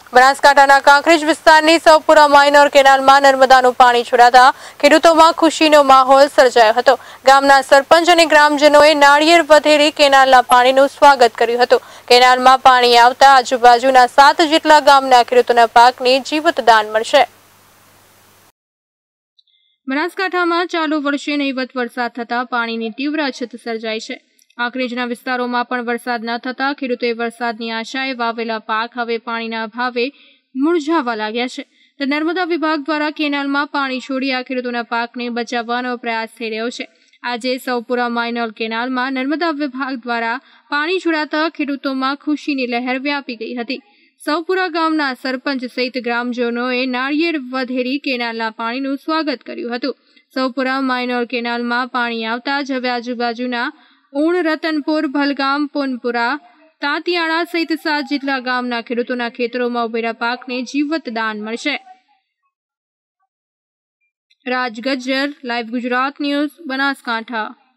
બનાસકાંઠાના કાંકરેજ વિસ્તારની સૌપુરા માઇનોર કેનાલમાં નર્મદાનું પાણી છોડાતા ખેડૂતોમાં ખુશીનો માહોલ સર્જાયો હતો। ગામના સરપંચ અને ગ્રામજનોએ નાળિયેર વધેરી કેનાલના પાણીનું સ્વાગત કર્યું હતું। કેનાલમાં પાણી આવતા આજુબાજુના 7 જેટલા ગામના ખેડૂતોના પાકને જીવતદાન મળશે। બનાસકાંઠામાં ચાલુ વર્ષે નહીવત વરસાદ થતા પાણીની તીવ્ર અછત સર્જાઈ છે। કાંકરેજના વિસ્તારોમાં પણ વરસાદ ન થતા ખેડૂતોએ વરસાદની આશાએ વાવેલા પાક હવે પાણીના અભાવે મુરઝાવા લાગ્યા છે। તો નર્મદા વિભાગ દ્વારા કેનાલમાં પાણી છોડી આ ખેડૂતોના પાકને બચાવવાનો પ્રયાસ થઈ રહ્યો છે। આજે સૌપુરા માઇનોર કેનાલમાં નર્મદા વિભાગ દ્વારા પાણી છોડાતા ખેડૂતોમાં ખુશીની લહેર વ્યાપી ગઈ હતી। સૌપુરા ગામના સરપંચ સહિત ગ્રામજનોએ નાળિયેર વધેરી કેનાલના પાણીનું સ્વાગત કર્યું હતું। સૌપુરા માઇનોર કેનાલમાં પાણી આવતા જ હવે આજુબાજુના ઊણ, રતનપુર, ભલગામ, પુનપુરા, તાંતિયાળા સહિત 7 જેટલા ગામના ખેડૂતોના ખેતરોમાં ઉભેલા પાકને જીવતદાન મળશે। Raj Gajjar, live Gujarat news, Banaskantha.